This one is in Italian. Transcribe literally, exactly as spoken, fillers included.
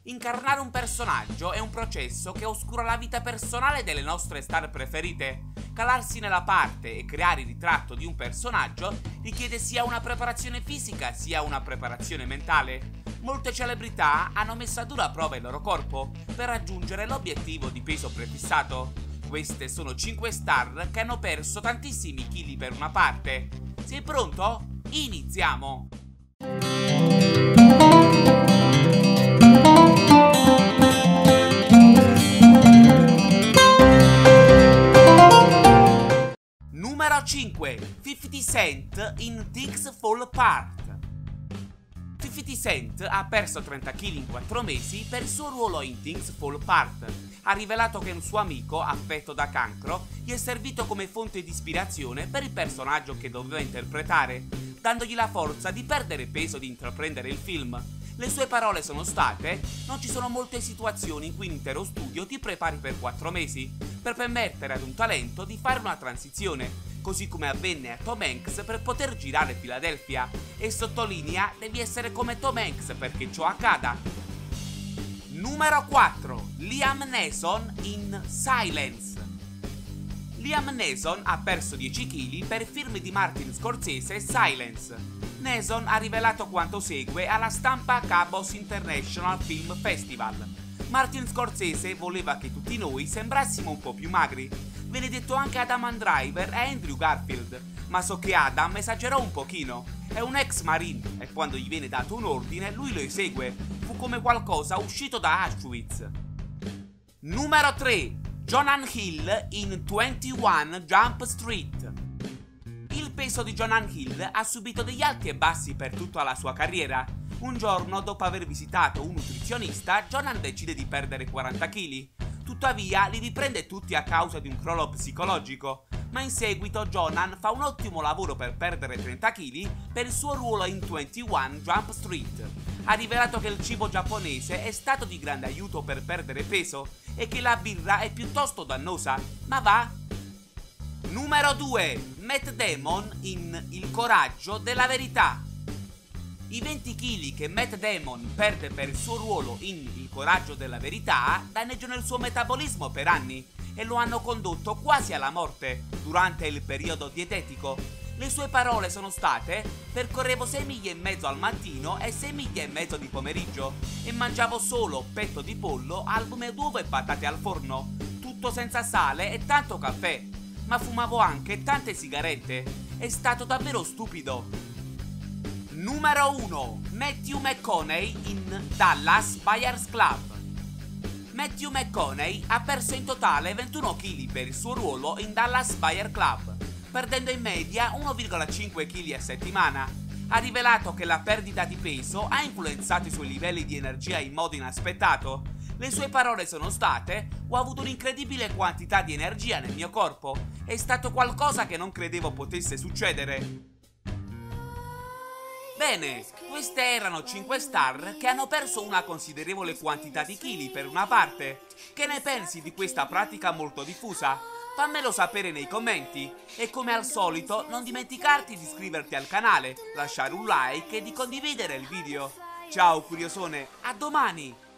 Incarnare un personaggio è un processo che oscura la vita personale delle nostre star preferite. Calarsi nella parte e creare il ritratto di un personaggio richiede sia una preparazione fisica sia una preparazione mentale. Molte celebrità hanno messo a dura prova il loro corpo per raggiungere l'obiettivo di peso prefissato. Queste sono cinque star che hanno perso tantissimi chili per una parte. Sei pronto? Iniziamo! Numero cinque. fifty Cent in Things Fall Apart. fifty Cent ha perso trenta chili in quattro mesi per il suo ruolo in Things Fall Apart. Ha rivelato che un suo amico, affetto da cancro, gli è servito come fonte di ispirazione per il personaggio che doveva interpretare, dandogli la forza di perdere peso e di intraprendere il film. Le sue parole sono state: non ci sono molte situazioni in cui un intero studio ti prepari per quattro mesi, per permettere ad un talento di fare una transizione, così come avvenne a Tom Hanks per poter girare Philadelphia, e sottolinea: devi essere come Tom Hanks perché ciò accada. Numero quattro. Liam Neeson in Silence. Liam Neeson ha perso dieci chili per il film di Martin Scorsese Silence. Neeson ha rivelato quanto segue alla stampa Cabos International Film Festival. Martin Scorsese voleva che tutti noi sembrassimo un po' più magri. Ve ne detto anche ad Adam Driver e Andrew Garfield, ma so che Adam esagerò un pochino. È un ex marine e quando gli viene dato un ordine lui lo esegue. Fu come qualcosa uscito da Auschwitz. Numero tre. Jonah Hill in ventuno Jump Street. Il peso di Jonah Hill ha subito degli alti e bassi per tutta la sua carriera. Un giorno, dopo aver visitato un nutrizionista, Jonah decide di perdere quaranta chili. Tuttavia, li riprende tutti a causa di un crollo psicologico. Ma in seguito Jonah fa un ottimo lavoro per perdere trenta chili per il suo ruolo in ventuno Jump Street. Ha rivelato che il cibo giapponese è stato di grande aiuto per perdere peso e che la birra è piuttosto dannosa, ma va. Numero due. Matt Damon in Il coraggio della verità. I venti chili che Matt Damon perde per il suo ruolo in Il coraggio della verità danneggiano il suo metabolismo per anni e lo hanno condotto quasi alla morte durante il periodo dietetico. Le sue parole sono state: percorrevo sei miglia e mezzo al mattino e sei miglia e mezzo di pomeriggio e mangiavo solo petto di pollo, albume d'uovo e patate al forno, tutto senza sale e tanto caffè, ma fumavo anche tante sigarette. È stato davvero stupido. Numero uno. Matthew McConaughey in Dallas Buyers Club. Matthew McConaughey ha perso in totale ventuno chili per il suo ruolo in Dallas Buyers Club, perdendo in media uno virgola cinque chili a settimana. Ha rivelato che la perdita di peso ha influenzato i suoi livelli di energia in modo inaspettato. Le sue parole sono state: ho avuto un'incredibile quantità di energia nel mio corpo, è stato qualcosa che non credevo potesse succedere. Bene, queste erano cinque star che hanno perso una considerevole quantità di chili per una parte. Che ne pensi di questa pratica molto diffusa? Fammelo sapere nei commenti e come al solito non dimenticarti di iscriverti al canale, lasciare un like e di condividere il video. Ciao curiosone, a domani!